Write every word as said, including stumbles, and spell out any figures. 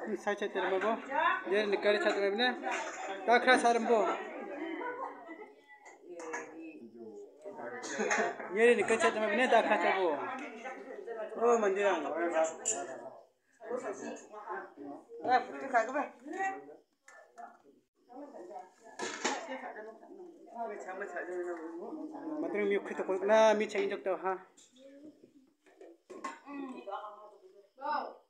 sai sai terima bo je nikari satu mebne takra sarbo ye nikari satu mebne takra sabo oh mandirang ah putu kagak ba matring mi khito ko na mi chai jok to ha